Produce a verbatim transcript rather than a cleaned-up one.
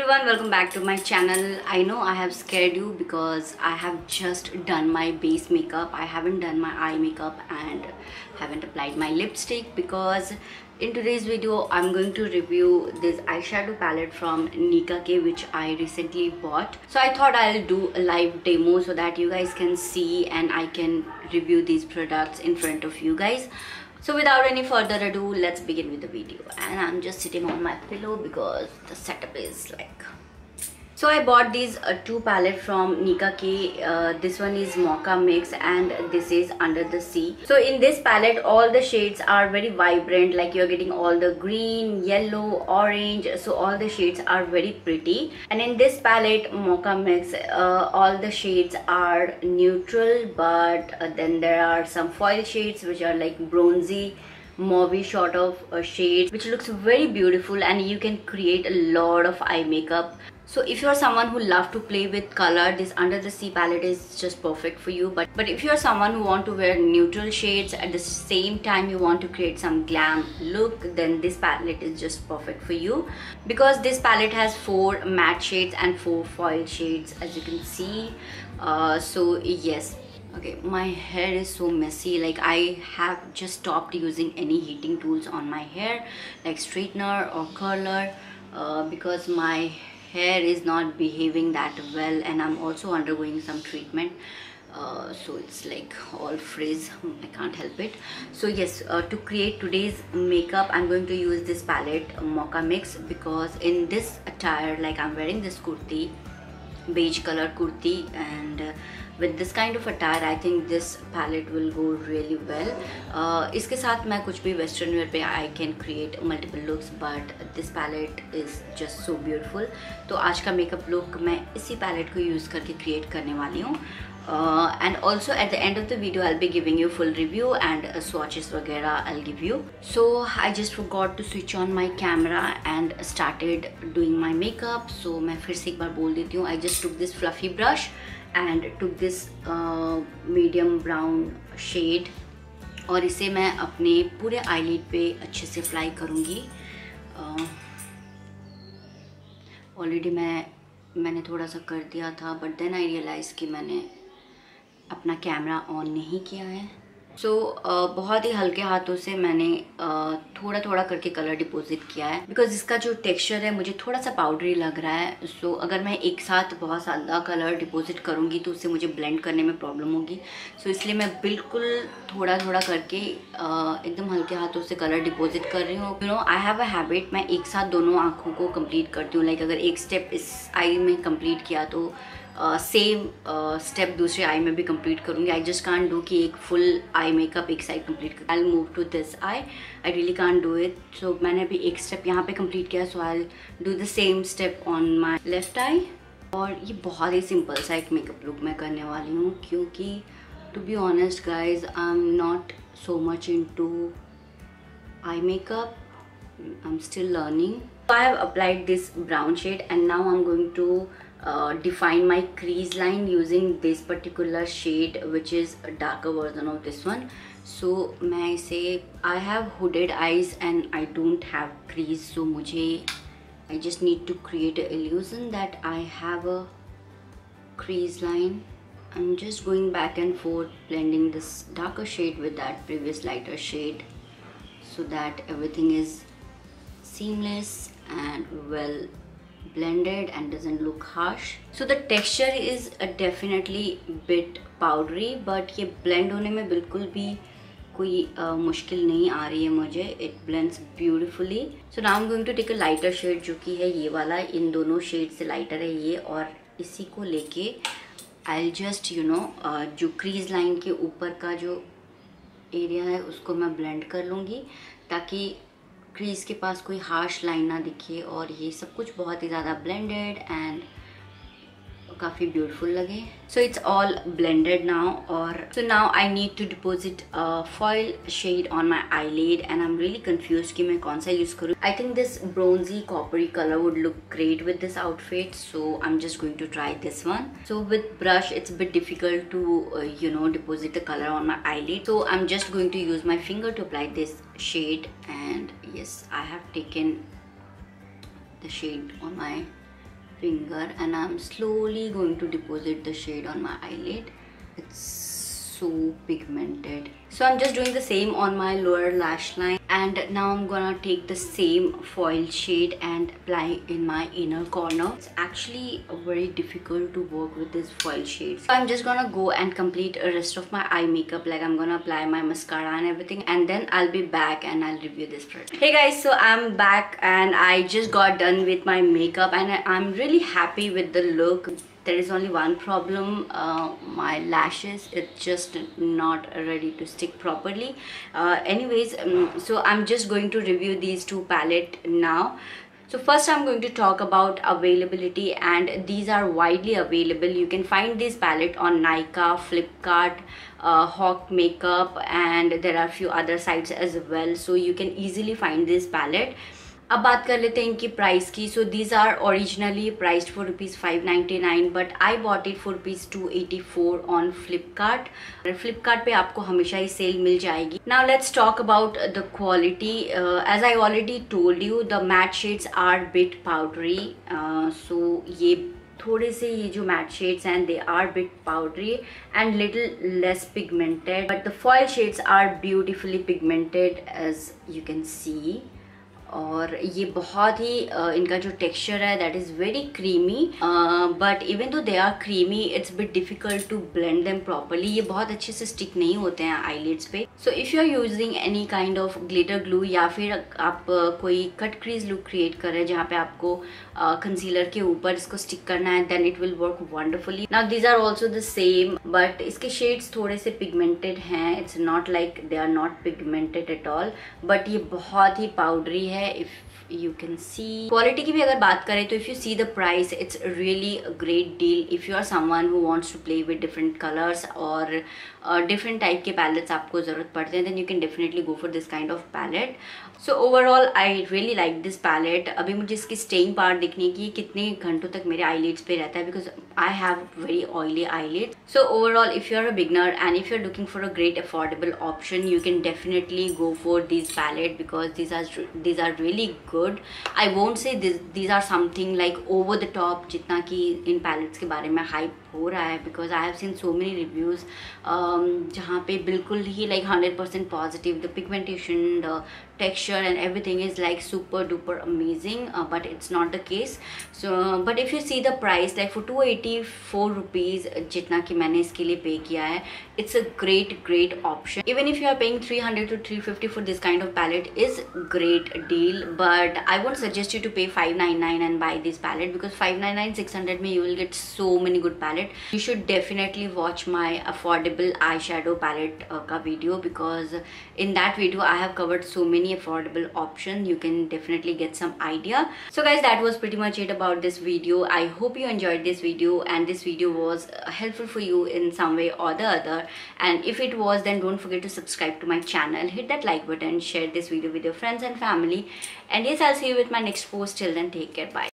everyone, welcome back to my channel. I know I have scared you because I have just done my base makeup. I haven't done my eye makeup and haven't applied my lipstick because in today's video I'm going to review this eyeshadow palette from Nika K, which I recently bought. So I thought I'll do a live demo so that you guys can see and I can review these products in front of you guys. So without any further ado, let's begin with the video. And I'm just sitting on my pillow because the setup is like... So I bought these uh, two palettes from Nika K. Uh, this one is Mocha Mix and this is Under the Sea. So in this palette, all the shades are very vibrant. Like you're getting all the green, yellow, orange. So all the shades are very pretty. And in this palette, Mocha Mix, uh, all the shades are neutral. But uh, then there are some foil shades which are like bronzy, mauvey sort of uh, shade, which looks very beautiful, and you can create a lot of eye makeup. So if you're someone who love to play with color, this Under the Sea palette is just perfect for you. But but if you're someone who want to wear neutral shades at the same time you want to create some glam look, then this palette is just perfect for you, because this palette has four matte shades and four foil shades, as you can see. Uh, so yes. Okay, my hair is so messy. Like I have just stopped using any heating tools on my hair, like straightener or curler, uh, because my hair is not behaving that well, and I'm also undergoing some treatment. Uh, so it's like all frizz. I can't help it. So yes, uh, to create today's makeup I'm going to use this palette, Mocha Mix, because in this attire, like I'm wearing this kurti, beige color kurti, and uh, with this kind of attire I think this palette will go really well. uh, इसके साथ मैं कुछ भी western wear पे I can create multiple looks, but this palette is just so beautiful. तो आज का makeup look मैं इसी palette को use करके create करने वाली हूँ. Uh, and also at the end of the video I'll be giving you full review and uh, swatches वगैरह I'll give you. So I just forgot to switch on my camera and started doing my makeup. So मैं फिर से एक बार बोल देती हूँ. I just took this fluffy brush and took this uh, medium brown shade, और इसे मैं अपने पूरे eyelid पे अच्छे से अप्लाई करूँगी. ऑलरेडी uh, मैं मैंने थोड़ा सा कर दिया था, बट देन आई रियलाइज़ कि मैंने अपना कैमरा ऑन नहीं किया है. सो so, uh, बहुत ही हल्के हाथों से मैंने uh, थोड़ा थोड़ा करके कलर डिपॉजिट किया है, बिकॉज इसका जो टेक्सचर है मुझे थोड़ा सा पाउडरी लग रहा है. सो so, अगर मैं एक साथ बहुत ज़्यादा कलर डिपॉजिट करूँगी तो उससे मुझे ब्लेंड करने में प्रॉब्लम होगी. सो so, इसलिए मैं बिल्कुल थोड़ा थोड़ा करके uh, एकदम हल्के हाथों से कलर डिपॉजिट कर रही हूँ. You know I have a habit, मैं एक साथ दोनों आँखों को कंप्लीट करती हूँ. लाइक like, अगर एक स्टेप इस आई में कंप्लीट किया तो सेम uh, स्टेप uh, दूसरे आई में भी कंप्लीट करूँगी. आई जस्ट कांट डू कि एक फुल आई मेकअप एक साइड कंप्लीट कर. I move to this eye I really can't do it. So मैंने अभी एक स्टेप यहाँ पे कंप्लीट किया, so I do the same step on my left eye. और ये बहुत ही सिंपल सा एक मेकअप लुक मैं करने वाली हूँ, क्योंकि to be honest guys I am not so much into eye makeup. I am still learning. I have applied this brown shade and now I'm going to Uh, define my crease line using this particular shade, which is a darker version of this one. So मैं इसे I have hooded eyes and I don't have crease, so मुझे I just need to create an illusion that I have a crease line. I'm just going back and forth blending this darker shade with that previous lighter shade so that everything is seamless and well blended and doesn't look harsh. So the texture is uh, definitely bit powdery, but ये blend होने में बिल्कुल भी कोई uh, मुश्किल नहीं आ रही है मुझे. It blends beautifully. So now I'm going to take a lighter shade, जो कि है ये वाला. इन दोनों shade से lighter है ये, और इसी को लेके I'll just you know uh, जो crease line के ऊपर का जो area है उसको मैं blend कर लूँगी, ताकि क्रीज के पास कोई हार्श लाइन ना दिखे और ये सब कुछ बहुत ही ज़्यादा ब्लेंडेड एंड काफ़ी ब्यूटीफुल लगे. So it's all blended now. और so now I need to deposit foil shade on my eyelid and I am really confuse कि मैं कौन सा यूज़ करूँ. I think this bronzy coppery colour would look great with this outfit, so I am just going to try this one. So with brush it's bit difficult to you know deposit the colour on my eyelid, so I am just going to use my finger to apply this shade. And yes, I have taken the shade on my finger and I'm slowly going to deposit the shade on my eyelid. It's so pigmented. So I'm just doing the same on my lower lash line, and now I'm gonna take the same foil shade and apply in my inner corner. It's actually very difficult to work with this foil shade. So I'm just gonna go and complete the rest of my eye makeup. Like I'm gonna apply my mascara and everything, and then I'll be back and I'll review this product. Hey guys, so I'm back and I just got done with my makeup and I'm really happy with the look. There is only one problem, uh, my lashes, it's just not ready to stick properly. Uh, anyways, um, so I'm just going to review these two palettes now. So first I'm going to talk about availability, and these are widely available. You can find this palette on Nykaa, Flipkart, uh, Hawk Makeup, and there are a few other sites as well. So you can easily find this palette. अब बात कर लेते हैं इनकी price की. So these are originally priced for rupees five ninety nine, but I bought it for rupees two eighty four on Flipkart. Flipkart पे आपको हमेशा ही सेल मिल जाएगी. Now let's talk about the quality. As I already told you, the matte shades are bit powdery. So ये थोड़े से ये जो मैट शेड्स हैं, they are bit powdery and little less pigmented, but the foil shades are beautifully pigmented as you can see. और ये बहुत ही uh, इनका जो टेक्सचर है that is very creamy, but even though they are creamy it's bit difficult to blend them properly. ये बहुत अच्छे से स्टिक नहीं होते हैं आईलिड्स पे. So if you are using any kind of glitter glue, या फिर आप uh, कोई कट क्रीज लुक क्रिएट कर रहे हैं जहाँ पे आपको कंसीलर uh, के ऊपर इसको स्टिक करना है, then it will work wonderfully. Now these are also the same, but इसके शेड्स थोड़े से पिगमेंटेड हैं. It's not like they are not pigmented at all, but ये बहुत ही पाउडरी है. If you can see quality की भी अगर बात करें तो if you see the price, it's really a great deal. If you are someone who wants to play with different colors और uh, different type के palettes आपको ज़रूरत पड़ते हैं, then you can definitely go for this kind of palette. So overall I really like this palette. अभी मुझे इसकी staying power देखने की, कितने घंटों तक मेरे eyelids पे रहता है, because I have very oily eyelids. So overall, if you are a beginner and if you are looking for a great affordable option, you can definitely go for these palette, because these are these are really good. I won't say this, these are something like over the top जितना कि इन palettes के बारे में hype हो रहा है, because I have seen so many reviews um, जहाँ पे बिल्कुल ही like one hundred percent positive, the pigmentation, the texture and everything is like super duper amazing, uh, but it's not the case. So but if you see the price, like for two eighty-four rupees जितना कि मैंने इसके लिए पे किया है, it's a great great option. Even if you are paying three hundred to three fifty for this kind of palette is great deal, but I won't suggest you to pay five ninety-nine and buy this palette, because five ninety-nine, six hundred में you will get so many good palette. You should definitely watch my affordable eyeshadow palette uh, का video, because in that video I have covered so many affordable options. You can definitely get some idea. So guys, that was pretty much it about this video. I hope you enjoyed this video and this video was uh, helpful for you in some way or the other, and if it was, then don't forget to subscribe to my channel, hit that like button, share this video with your friends and family, and yes, I'll see you with my next post. Till then, take care, bye.